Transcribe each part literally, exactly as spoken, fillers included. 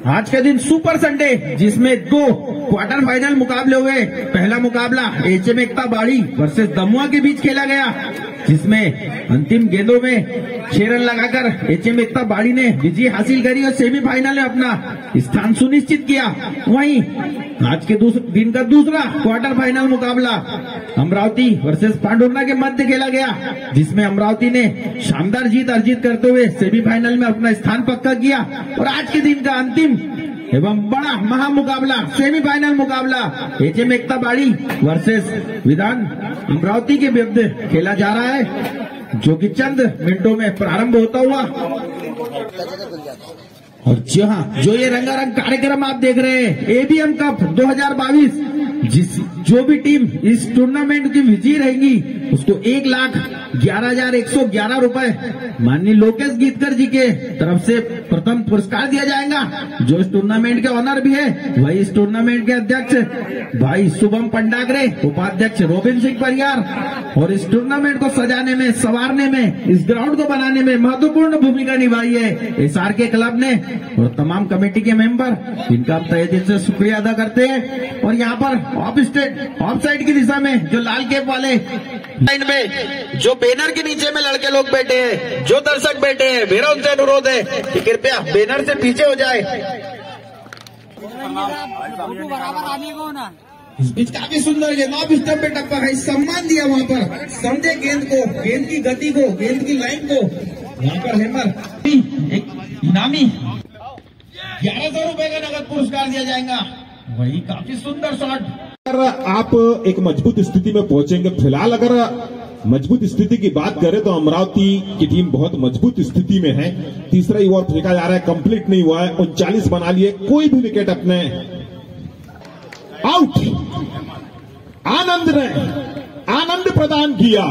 आज के दिन सुपर संडे, जिसमें दो क्वार्टर फाइनल मुकाबले हुए। पहला मुकाबला एचएम एकता बाड़ी वर्सेस दमुआ के बीच खेला गया, जिसमें अंतिम गेंदों में छह रन लगाकर एचएम एकता बाड़ी ने विजय हासिल करी और सेमीफाइनल में अपना स्थान सुनिश्चित किया। वहीं आज के दिन का दूसरा क्वार्टर फाइनल मुकाबला अमरावती वर्सेस पांडुर्ना के मध्य खेला गया, जिसमें अमरावती ने शानदार जीत अर्जित करते हुए सेमीफाइनल में अपना स्थान पक्का किया। और आज के दिन का अंतिम एवं बड़ा महामुकाबला सेमीफाइनल मुकाबला एचएम एकता बाड़ी वर्सेस विधान अमरावती के विरुद्ध खेला जा रहा है, जो कि चंद मिनटों में प्रारंभ होता हुआ। और जो हाँ जो ये रंगारंग कार्यक्रम आप देख रहे हैं, एबीएम कप दो हज़ार बाईस, जिस जो भी टीम इस टूर्नामेंट की विजयी रहेगी उसको एक लाख ग्यारह हजार एक सौ ग्यारह रुपए माननीय लोकेश गीतकर जी के तरफ से प्रथम पुरस्कार दिया जाएगा। जो इस टूर्नामेंट के ऑनर भी है वही इस टूर्नामेंट के अध्यक्ष भाई शुभम पंडागरे, उपाध्यक्ष रोबिन सिंह परियार। और इस टूर्नामेंट को सजाने में, संवारने में, इस ग्राउंड को बनाने में महत्वपूर्ण भूमिका निभाई है एसआर के क्लब ने और तमाम कमेटी के मेंबर, इनका हम तहे दिल से शुक्रिया अदा करते हैं। और यहाँ पर ऑफ स्टेट ऑफ साइड की दिशा में जो लाल कैप वाले लाइन में जो बैनर के नीचे में लड़के लोग बैठे हैं, जो दर्शक बैठे हैं, मेरा उनसे अनुरोध है कि कृपया बैनर से पीछे हो जाए। इस बीच काफी सुंदर गेंद ऑफ स्टंप पे टप्पा है, सम्मान दिया वहां पर, समझे गेंद को, गेंद की गति को, गेंद की लाइन को। वहां पर हेमर एक इनामी ग्यारह सौ रुपए का नगद पुरस्कार दिया जाएगा। वही काफी सुंदर शॉट। अगर आप एक मजबूत स्थिति में पहुंचेंगे, फिलहाल अगर मजबूत स्थिति की बात करें तो अमरावती की टीम बहुत मजबूत स्थिति में है। तीसरा ही ओवर फेंका जा रहा है, कंप्लीट नहीं हुआ है, उनचालीस बना लिए, कोई भी विकेट अपने आउट। आनंद ने आनंद प्रदान किया।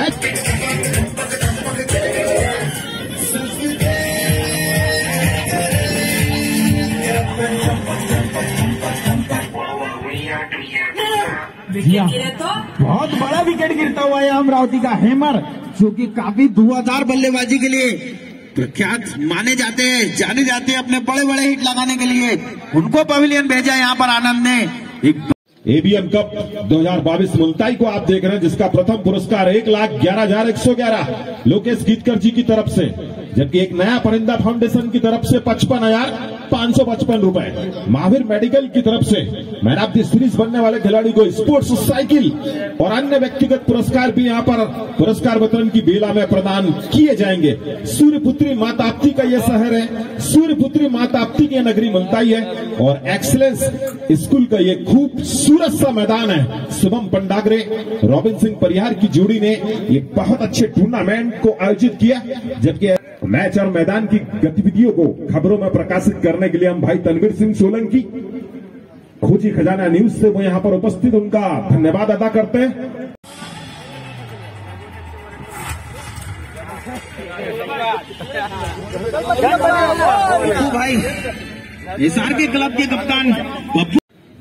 बहुत बड़ा विकेट गिरता हुआ है अमरावती का हेमर, जो कि काफी धुआंधार बल्लेबाजी के लिए प्रख्यात माने जाते हैं, जाने जाते हैं अपने बड़े बड़े हिट लगाने के लिए। उनको पवेलियन भेजा यहाँ पर आनंद ने। एक एबीएम कप दो हज़ार बाईस मुल्ताई को आप देख रहे हैं, जिसका प्रथम पुरस्कार एक लाख ग्यारह हजार एक सौ ग्यारह लोकेश गीतकर जी की तरफ से, जबकि एक नया परिंदा फाउंडेशन की तरफ से पचपन हजार पांच सौ पचपन रुपए, महावीर मेडिकल की तरफ से मैन ऑफ द सीरीज बनने वाले खिलाड़ी को स्पोर्ट्स साइकिल और अन्य व्यक्तिगत पुरस्कार भी यहां पर पुरस्कार वितरण की बेला में प्रदान किए जाएंगे। सूर्यपुत्री माताप्ती का यह शहर है, सूर्यपुत्री माताप्ती की नगरी मुल्ताई है और एक्सीलेंस स्कूल का ये खूबसूरत सा मैदान है। शुभम पंडागरे, रोबिन सिंह परिहार की जोड़ी ने ये बहुत अच्छे टूर्नामेंट को आयोजित किया। जबकि मैच और मैदान की गतिविधियों को खबरों में प्रकाशित करने के लिए हम भाई तनवीर सिंह सोलंकी, खोजी खजाना न्यूज से वो यहाँ पर उपस्थित, उनका धन्यवाद अदा करते हैं। भाई एसआर के क्लब के कप्तान बब्बू,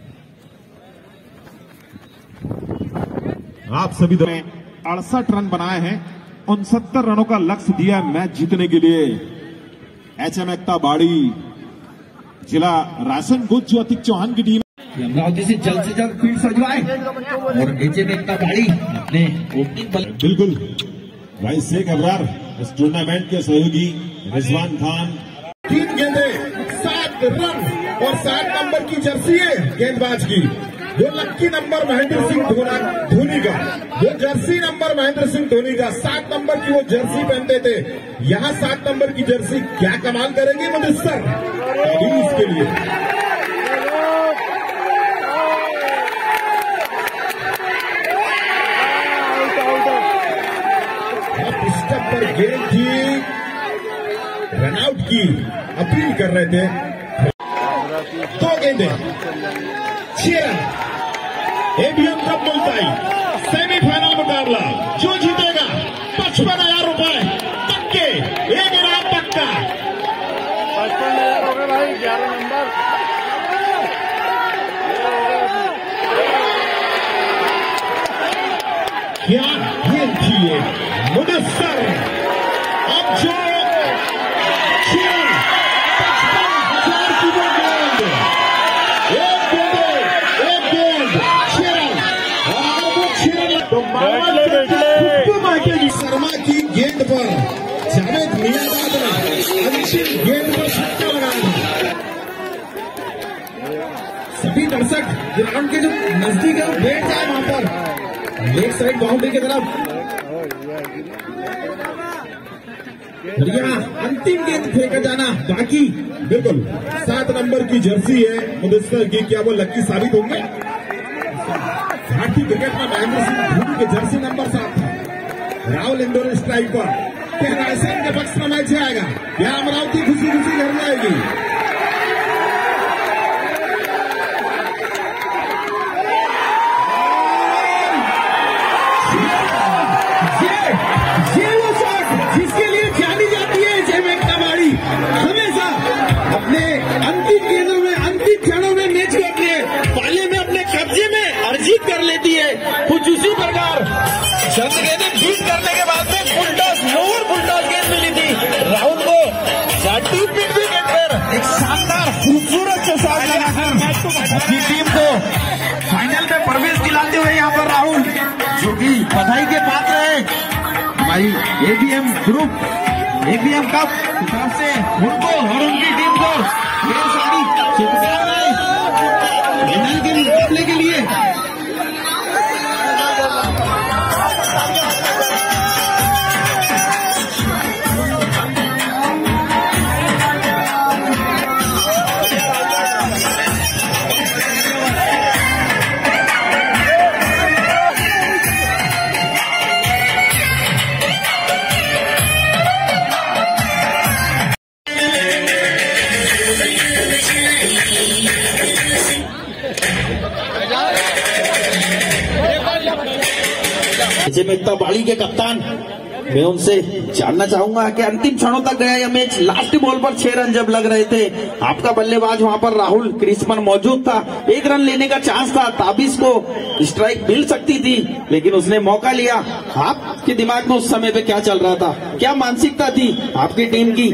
आप सभी दो अड़सठ रन बनाए हैं, उनसत्तर रनों का लक्ष्य दिया मैच जीतने के लिए। एचएम एकता बाड़ी जिला राशन गुज जो अतिक चौहान की टीम अमरावती से जल्द से जल्द फील्ड सजवाए और एचएम एकता बाड़ी अपने ओपनिंग बल। बिल्कुल भाई शेख अबरार, इस टूर्नामेंट के सहयोगी रिजवान खान। तीन गेंदे, सात रन और सात नंबर की जर्सी है गेंदबाज की, वो लक्की नंबर महेंद्र सिंह धोनी का, वो जर्सी नंबर महेंद्र सिंह धोनी का, सात नंबर की वो जर्सी पहनते थे। यहाँ सात नंबर की जर्सी क्या कमाल करेगी मुदस्सर अभी इसके लिए। आप स्टेप पर गेंद थी, रनआउट की अपील कर रहे थे। दो गेंदे, छह रन। एबीएम कप मुल्ताई सेमीफाइनल मुकाबला, जो जीतेगा पचपन हजार रुपए पक्के, एक इनाम पक्का। पचपन हजार हो गए भाई, ग्यारह नंबर। क्या गेंद थी ये मुदस्सर, अब जो पचपन हजार की वो गेंद पर छक्का लगाया। सभी दर्शक ग्राउंड के जो नजदीक है वो बैठ जाए वहां पर लेग साइड बाउंड्री की तरफ। अंतिम गेंद फेंका जाना बाकी। बिल्कुल सात नंबर की जर्सी है मुदस्सर की, क्या वो लक्की साबित होंगे? भारतीय क्रिकेट में महेंद्र सिंह धोनी के जर्सी नंबर सात था। राहुल इंदौर स्ट्राइक पर क्या रायसेन के पक्ष में मैच आएगा या अमरावती खुशी खुशी घर जाएगी? जिसके लिए जानी जाती है जयमेक कबाड़ी, हमेशा अपने अंतिम गेंदों में अंतिम क्षणों में मैच को अपने पाले में अपने कब्जे में अर्जित कर लेती है। कुछ उसी प्रकार चंद गेंदें बीट करने के बाद में full toss lower full toss गेंद मिली थी राहुल को। चाटी पीट भी गेंद पर एक शानदार खूबसूरत से शॉट लगाकर अपनी टीम को फाइनल में प्रवेश दिलाते हुए यहाँ पर राहुल, जो कि बधाई के पात्र है भाई एबीएम ग्रुप एबीएम कप की तरफ से उनको और उनकी टीम को ढेर सारी शुभकामनाएं फाइनल के मुकाबले के लिए। जयमेक बाड़ी के कप्तान, मैं उनसे जानना चाहूंगा कि अंतिम क्षणों तक गया यह मैच। लास्ट बॉल पर छह रन जब लग रहे थे, आपका बल्लेबाज वहां पर राहुल क्रीज पर मौजूद था, एक रन लेने का चांस था, ताबिश को स्ट्राइक मिल सकती थी लेकिन उसने मौका लिया। आपके दिमाग में उस समय पे क्या चल रहा था, क्या मानसिकता थी आपकी टीम की?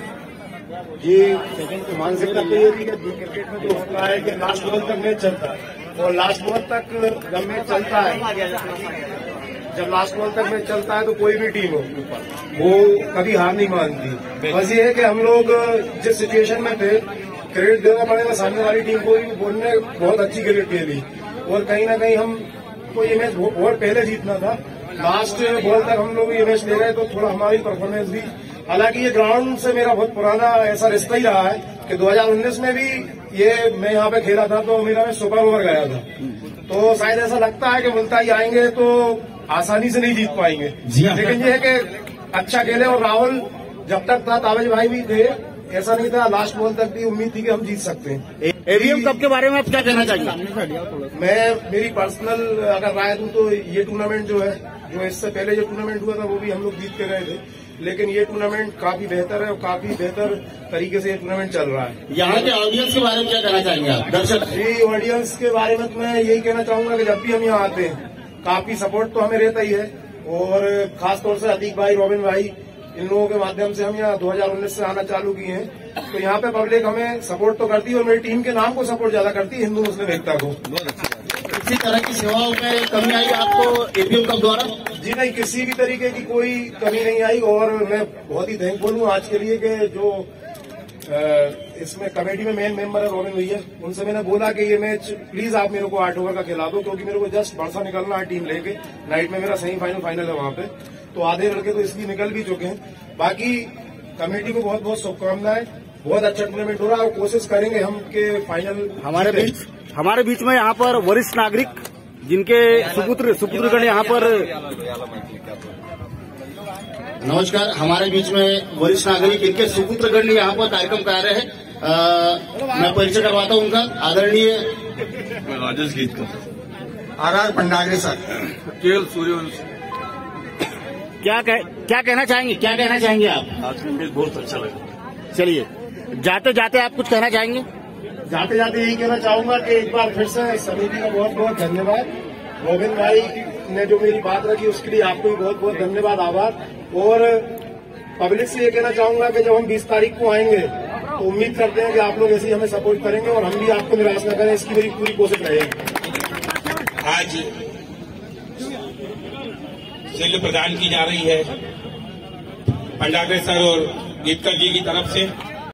जी मानसिकता तो ये थी कि क्रिकेट में तो होता है कि लास्ट बॉल तक मैच चलता है और लास्ट बॉल तक जब मैच चलता है जब लास्ट बॉल तक मैच चलता है तो कोई भी टीम हो वो कभी हार नहीं मानती। बस ये है कि हम लोग जिस सिचुएशन में थे क्रेडिट देना पड़ेगा सामने वाली टीम को, उन्होंने बहुत अच्छी क्रिकेट खेली और कहीं ना कहीं हम को ये मैच बहुत पहले जीतना था। लास्ट बॉल तक हम लोग ये मैच ले गए तो थोड़ा हमारी परफॉर्मेंस भी, हालांकि ये ग्राउंड से मेरा बहुत पुराना ऐसा रिश्ता ही रहा है कि दो हज़ार उन्नीस में भी ये मैं यहाँ पे खेला था तो मेरा मैच सुपर ओवर गया था, तो शायद ऐसा लगता है कि मुल्ताई आएंगे तो आसानी से नहीं जीत पाएंगे। लेकिन ये है कि अच्छा खेले और राहुल जब तक था, तावेज भाई भी थे, ऐसा नहीं था, लास्ट बॉल तक भी उम्मीद थी कि हम जीत सकते हैं। एबीएम कप के बारे में आप क्या कहना चाहिए? मैं मेरी पर्सनल अगर राय दूं तो ये टूर्नामेंट जो है, जो इससे पहले जो टूर्नामेंट हुआ था वो भी हम लोग जीत के गए थे, लेकिन ये टूर्नामेंट काफी बेहतर है और काफी बेहतर तरीके से ये टूर्नामेंट चल रहा है। यहाँ के ऑडियंस के बारे में क्या कहना चाहेंगे आप? दर्शक जी ऑडियंस के बारे में तो मैं यही कहना चाहूंगा कि जब भी हम यहाँ आते हैं काफी सपोर्ट तो हमें रहता ही है और खासतौर से अतीक भाई, रॉबिन भाई, इन लोगों के माध्यम से हम यहाँ दो हज़ार उन्नीस से आना चालू किए हैं, तो यहाँ पे पब्लिक हमें सपोर्ट तो करती है और मेरी टीम के नाम को सपोर्ट ज्यादा करती है, हिंदू मुस्लिम एकता को। किसी तरह की सेवाओं में कमी आई आपको एबीएम कप द्वारा? जी नहीं, किसी भी तरीके की कोई कमी नहीं आई और मैं बहुत ही थैंकफुल हूँ आज के लिए कि जो इसमें कमेटी में मेन मेंबर है रॉबिन भैया, उनसे मैंने बोला कि ये मैच प्लीज आप मेरे को आठ ओवर का खिला दो, क्योंकि मेरे को जस्ट बरसा निकलना है टीम लेके। नाइट में मेरा सेमीफाइनल फाइनल है वहां पे, तो आधे लड़के तो इसलिए निकल भी चुके हैं। बाकी कमेटी को बहुत बहुत शुभकामनाएं, बहुत अच्छा टूर्नामेंट हो रहा है और कोशिश करेंगे हम के फाइनल। हमारे बीच हमारे बीच में यहाँ पर वरिष्ठ नागरिक जिनके सुपुत्र सुपुत्रगण यहाँ पर, नमस्कार, हमारे बीच में वरिष्ठ नागरिक इनके सुपुत्रगण यहाँ पर कार्यक्रम कर रहे हैं। मैं परिचय करवाता हूँ उनका। आदरणीय Rajesh Geetkar, R R Bhandari sir, KL Suryavanshi. क्या कह, क्या कहना चाहेंगे क्या कहना चाहेंगे आप? आज का मैच बहुत अच्छा लगा। चलिए, जाते जाते आप कुछ कहना चाहेंगे? जाते जाते यही कहना चाहूंगा कि एक बार फिर से समिति का बहुत बहुत धन्यवाद। रॉबिन भाई ने जो मेरी बात रखी उसके लिए आपको भी बहुत बहुत धन्यवाद, आभार। और पब्लिक से ये कहना चाहूंगा कि जब हम बीस तारीख को आएंगे तो उम्मीद करते हैं कि आप लोग ऐसे ही हमें सपोर्ट करेंगे और हम भी आपको निराश न करें, इसकी मेरी पूरी कोशिश रहेगी। आज शील्ड प्रदान की जा रही है। भंडारे सर और गीतकर जी की तरफ से